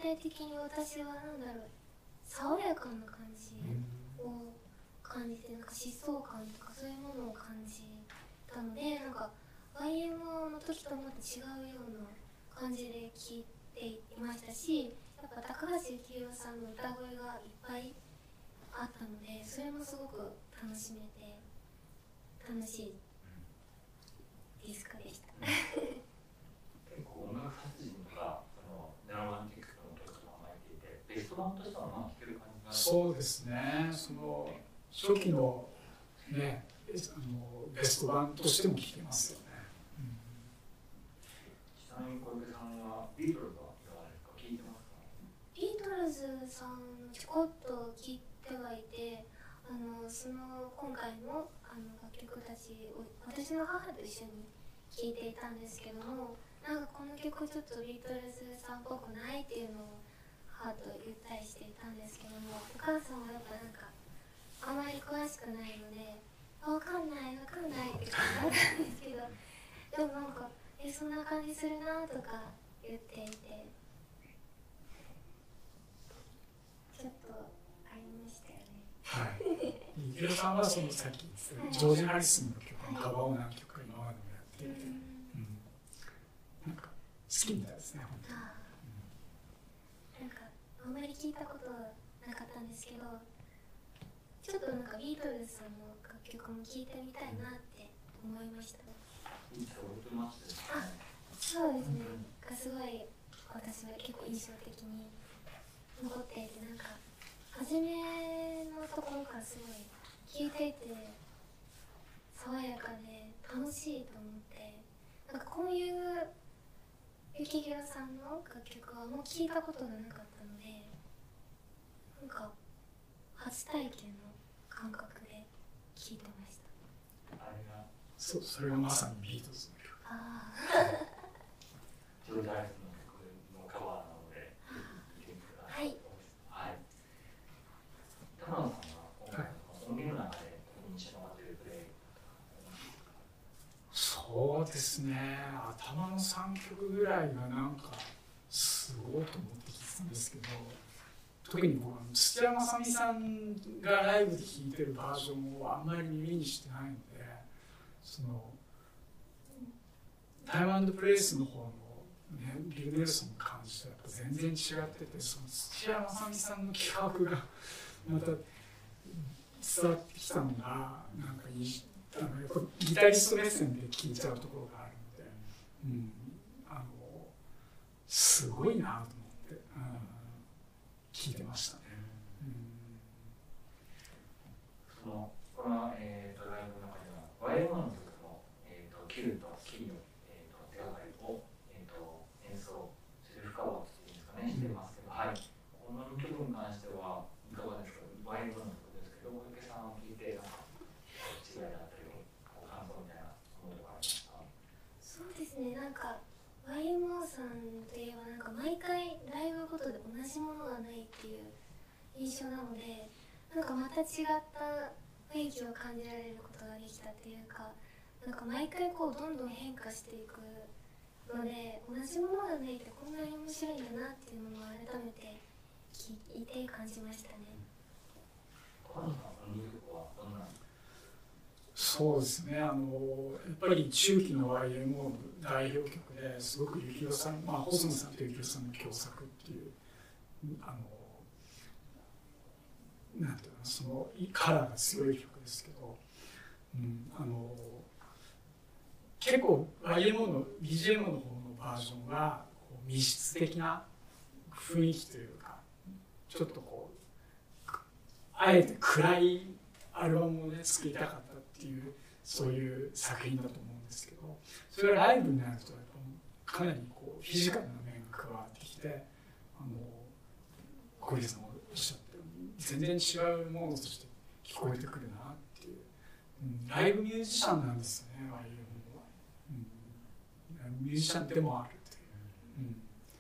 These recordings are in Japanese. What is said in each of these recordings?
体的に私はなんだろう、爽やかな感じを感じて、なんか疾走感とかそういうものを感じたので、なんか YMO の時とまた違うような感じで聴いていましたし、やっぱ高橋幸宏さんの歌声がいっぱいあったので、それもすごく楽しめて楽しいディスクでした。 結構音楽達人とかネオロマンティックの曲とかも入っていて、ベスト版としてはまあ聴ける感じが。 そうですね。その初期のね、ベスト版としても聴けますよね。 ちなみに小池さんはビートルズはいかがですか？聴いてますか？ ビートルズさんちょこっと聴いてはいて、その今回の楽曲たちを私の母と一緒に聴いていたんですけども、なんかこの曲ちょっとビートルズさんっぽくないっていうのを母と言ったりしていたんですけども、お母さんはやっぱなんかあまり詳しくないのでわかんないって感じだったんですけど、でもなんかそんな感じするなとか言っていて、ちょっとありましたよね。 はい。幸宏さんはそのさっき言ったジョージ・ハリスンの曲のカバーを何曲か今までもやっていて、なんか好きみたいですね、本当に。 なんかあんまり聞いたことなかったんですけど、ちょっとなんかビートルズさんの楽曲も聴いてみたいなって思いました。そうですね。がすごい私は結構印象的に残っていて、なんか初めのところからすごい聴いていて爽やかで楽しいと思って、なんかこういう幸宏さんの楽曲はもう聴いたことがなかったので、なんか初体験の感覚で聴いてました。 それがまさにビートルズの曲。 ジョージ・ハリスンの曲のカバーなので聴いてみてください。はい。高野さんは音源の中で印象に残っているプレイ。 そうですね。頭の3曲ぐらいがなんかすごいと思って聴いてたんですけど、特に僕は土屋正美さんがライブで弾いてるバージョンをあんまり耳にしてないので、そのタイム&プレイスの方の、ね、ビル・ネルソンの感じとやっぱ全然違ってて、その土屋正美さんの企画がまた伝わってきたのがなんかやっぱギタリスト目線で聴いちゃうところがあるので、すごいなと思って、聴いてましたね。 この、ライブの中ではワイルドの曲の、キルとキリの、手がかりを、演奏する深川っていうんですかね、してますけど、はい、この2曲に関してはいかがですか？ワイルドの曲ですけど、小池さんを聴いてなんか違いだったり感想みたいなものとかありますか？ そうですね、なんか YMO さんといえばなんか毎回ライブごとで同じものがないっていう印象なので、なんかまた違った雰囲気を感じられることができたっていうか、なんか毎回こうどんどん変化していくので、同じものがないってこんなに面白いんだなっていうのも改めて聞いて感じましたね。 そうですね。やっぱり中期の YMO の代表曲ですごく幸宏さん、細野さんと幸宏さんの共作っていうなんていうの、そのカラーが強い曲ですけど、結構 YMO の BGM の方のバージョンは密室的な雰囲気というか、ちょっとこうあえて暗いアルバムをね作りたかったっていうそういう作品だと思うんですけど、それがライブになるとやっぱかなりこうフィジカルな面が加わってきて、小池さんもおっしゃったように全然違うものとして聞こえてくるなっていう、ライブミュージシャンなんですよね、ああいうのは、ミュージシャンでもあるという。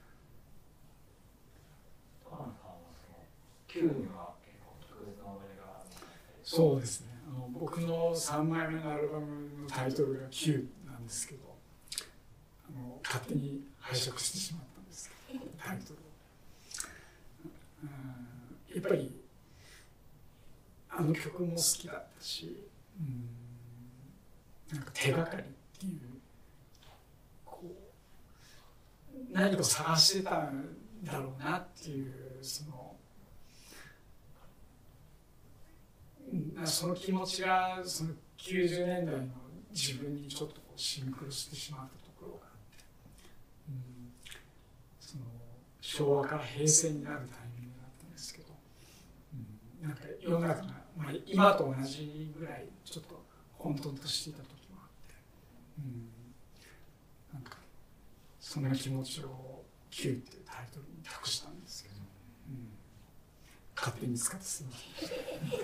高野さんはQには結構特別な思い出があるんですか？ そうですね。僕の3枚目のアルバムのタイトルが Q なんですけど、勝手に拝借してしまったんですけど、タイトルを。 やっぱりあの曲も好きだったし、なんか手がかりっていう、こう何かを探してたんだろうなっていう、その気持ちがその90年代の自分にちょっとこうシンクロしてしまったところがあって、その昭和から平成になるタイミングだったんですけど、なんか世の中が、今と同じぐらいちょっと混沌としていた時もあって、なんかそんな気持ちを「Q」っていうタイトルに託したんですけど、勝手に使ってすみません。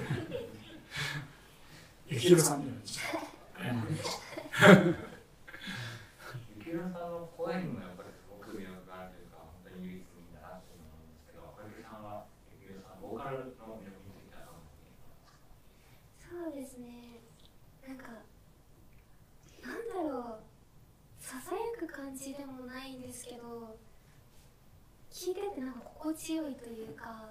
幸宏さんにはちょっと謝りました。 幸宏さんの声にもやっぱりすごく魅力があるというか、本当に唯一無二だなというのなんですけど、小池さんは幸宏さんボーカルの魅力についてはどうそうですね、なんだろう、ささやく感じでもないんですけど、聞いててなんか心地よいというか、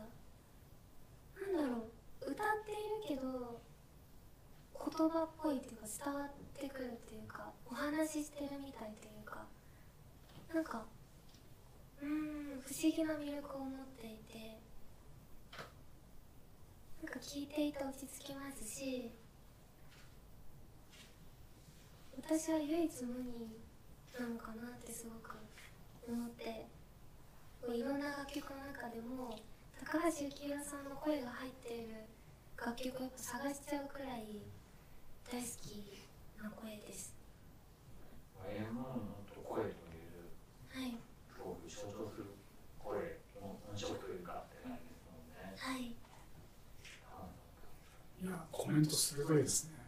歌っているけど言葉っぽいというか、伝わってくるというか、お話ししてるみたいというか、なんか不思議な魅力を持っていて、なんか聞いていて落ち着きますし、私は唯一無二なのかなってすごく思って、いろんな楽曲の中でも高橋幸宏さんの声が入っている楽曲をやっぱ探しちゃうくらい大好きな声です。 YMOの声という、すごく象徴する声の音色というかって感じですもんね。 はい。 いや、コメント鋭いですね。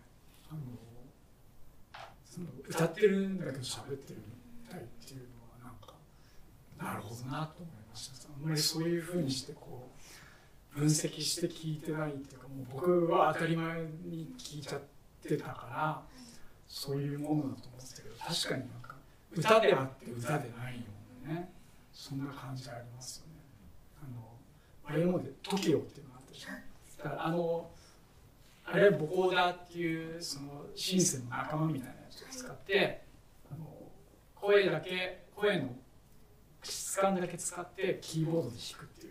その歌ってるんだけど喋ってるみたいっていうのはなんかなるほどなと思いました。あんまりそういうふうにしてこう分析して聞いてないっていうか、もう僕は当たり前に聞いちゃってたからそういうものだと思ってたけど、確かになんか歌であって歌でないようなね、そんな感じありますよね。YMOで TOKIO っていうのがあったでしょ。だからあれはボコーダーっていうそのシンセの仲間みたいなやつを使って、声の質感だけ使ってキーボードで弾くっていう、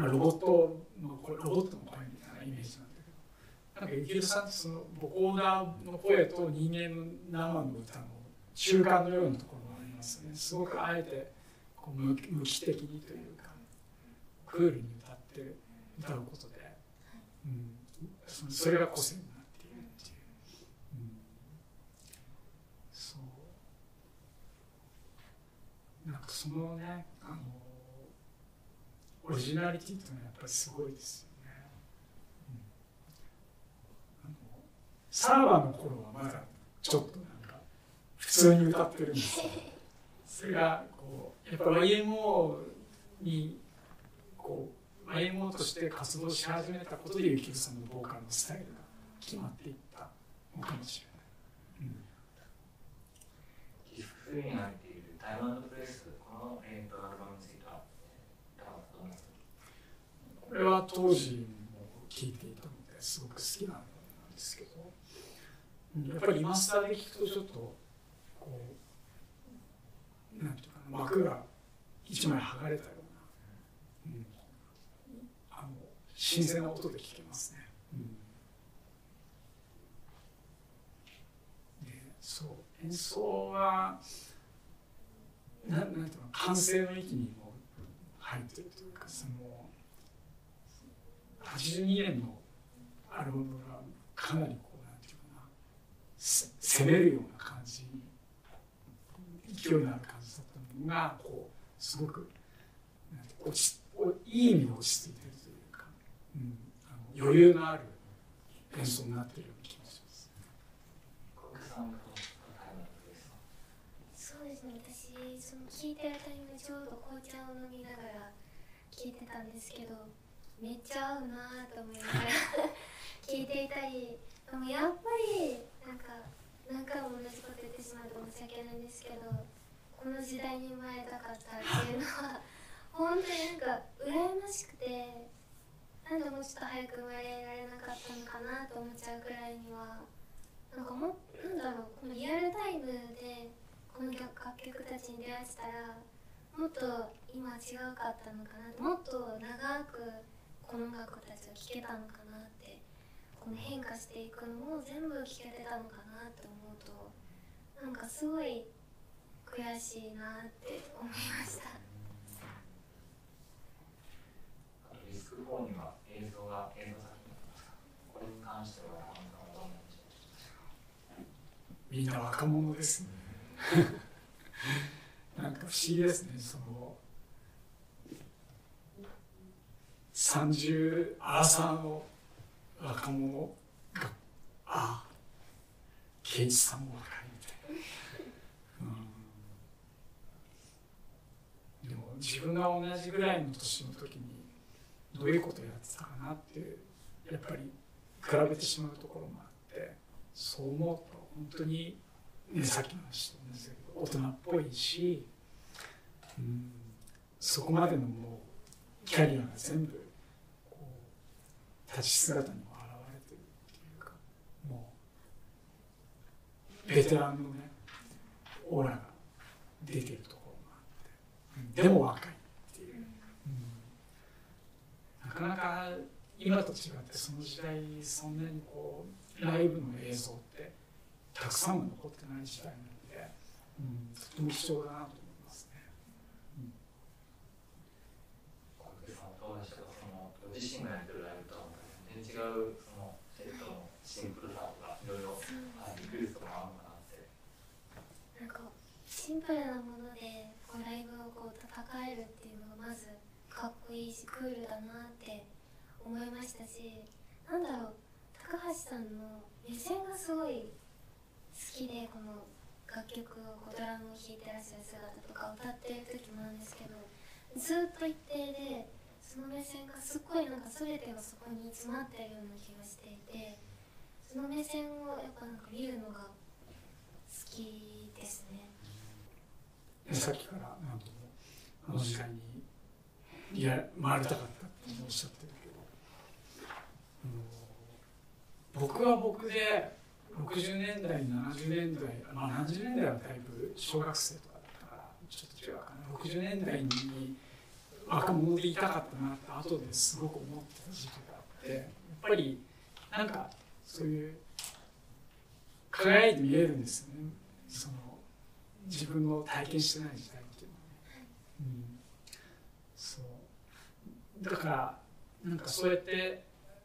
ロボットの声みたいなイメージなんだけど、なんか幸宏さんってそのボコーダーの声と人間の生の歌の中間のようなところがありますね。すごくあえてこう無機的にというかクールに歌うことで、それが個性になっているっていう、そうなんかそのね、オリジナリティっていうのはやっぱりすごいですよね。サーバーの頃はまだちょっとなんか普通に歌ってるんですけど、それがこうやっぱ YMO にこうYMO として活動し始めたことで幸宏さんのボーカルのスタイルが決まっていったのかもしれない。 ディスク3に入っているタイム&プレイス、この、アルバムについてはどうですか？ これは当時も聴いていたのですごく好きなのなんですけど、やっぱりリマスターで聴くとちょっとこうなんていうかな、幕が一枚剥がれたような、新鮮な音で聴けますね。でそう演奏はなんていうの、完成の域にも入っているというか、その82年のアルバムがかなりこうなんていうかな、攻めるような感じ、勢いのある感じだったのがこうすごくいい意味で落ち着いているというか、余裕のある演奏になっているような気がします。 そうですね、私その聴いてるタイミングちょうど紅茶を飲みながら聴いてたんですけど、めっちゃ合うなと思いながら聴いていたり、でもやっぱりなんか何回も同じこと言ってしまうと申し訳ないんですけど、この時代に生まれたかったっていうのは本当になんか羨ましくて、なんでもうちょっと早く生まれられなかったのかなと思っちゃうくらいには、なんかなんだろう、このリアルタイムでこの楽曲たちに出会えてたらもっと今違うかったのかな、もっと長くこの音楽たちが聴けたのかなって、この変化していくのも全部聴けてたのかなって思うと、なんかすごい悔しいなって思いました。 ディスク4には映像作品がありますか？これに関してはどうなんでしょう？ みんな若者ですね。なんか不思議ですね。その30アラサーの若者が、ああ圭一さんも若いみたいな、でも自分が同じぐらいの年の時にどういうことをやってたかなってやっぱり比べてしまうところもあって、そう思うと本当に、ね、さっきの話と同じだけど大人っぽいし、そこまでのもうキャリアが全部こう立ち姿にも現れてるっていうか、もうベテランのねオーラが出てるところがあって、でも若いっていう、なかなか今と違ってその時代そんなにこうライブの映像ってたくさんは残ってない時代なので、とても貴重だなと思いますね。 小池さんどうでしたか？そのご自身がやってるライブとは全然違うそのセットのシンプルさとかいろいろリクエストもあるのかなって。 なんかシンプルなものでこうライブをこう戦えるっていうのがまずかっこいいしクールだなって思いましたし、なんだろう、高橋さんの目線がすごい好きで、この楽曲をドラムを弾いてらっしゃる姿とか歌ってる時もなんですけど、ずっと一定でその目線がすっごいなんか全てがそこに詰まってるような気がしていて、その目線をやっぱなんか見るのが好きですね。 さっきから何度もあの時代に回りたかったっておっしゃってるけど、僕は僕で60年代70年代、70年代はだいぶ小学生とかだったからちょっと違うかな、60年代に若者でいたかったなって後ですごく思ってた時期があって、やっぱりなんかそういう輝いて見えるんですよね、その自分の体験してない時代っていうのはね、そうだからなんかそうやって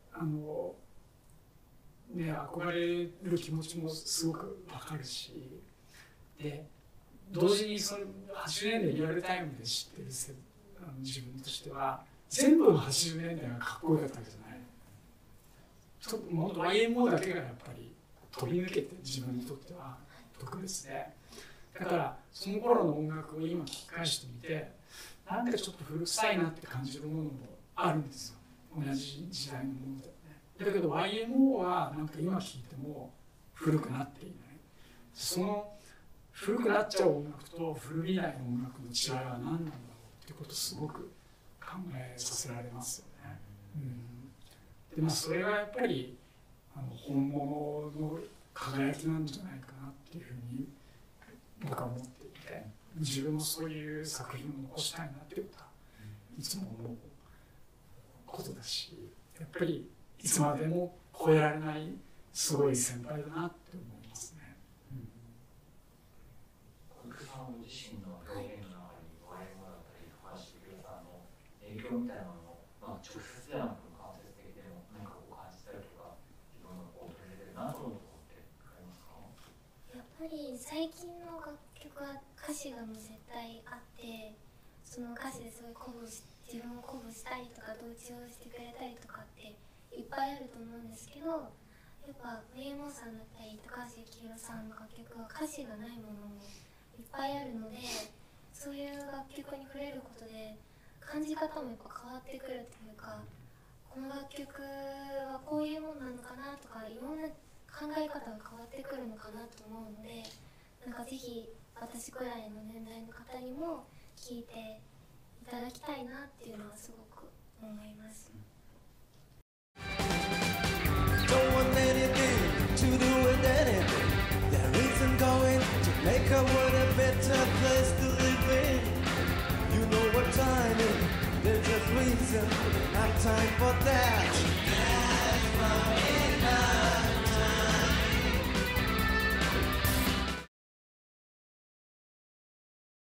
憧れる気持ちもすごくわかるし、で同時にその80年代リアルタイムで知ってる自分としては全部の80年代がかっこよかったわけじゃない。もっと YMO だけがやっぱり飛び抜けて自分にとっては特別で、だからその頃の音楽を今聴き返してみてなんかちょっと古臭いなって感じるものもあるんですよ、同じ時代のものでね。だけど YMO はなんか今聴いても古くなっていない。その古くなっちゃう音楽と古びない音楽の違いは何なんだろうっていうことをすごく考えさせられますよね。でそれがやっぱり本物の輝きなんじゃないかなっていうふうに僕は思っていて、自分もそういう作品を残したいなっていうことはいつも思うことだし、やっぱりいつまでも超えられないすごい先輩だなって思いますね。 小池さんご自身の表現の中に YMO だったり高橋幸宏さんの影響みたいなものを、直接ではなく間接的でも何かこう感じたりとか自分がこう取り入れてるなと思うところってありますか？ やっぱり最近の楽曲は歌詞がもう絶対あって、その歌詞ですごい自分を鼓舞したりとか同調してくれたりとかっていっぱいあると思うんですけど、やっぱ YMO さんだったり高橋幸宏さんの楽曲は歌詞がないものもいっぱいあるので、そういう楽曲に触れることで感じ方もやっぱ変わってくるというか、この楽曲はこういうものなのかなとか、いろんな考え方が変わってくるのかなと思うので、なんかぜひ私くらいの年代の方にも聴いていいただきたいなっていうのはすごく思います。 Don't want anything to do with anything. There isn't going to make a world a better place to live in. You know what time it is. There's just reason, not time for that.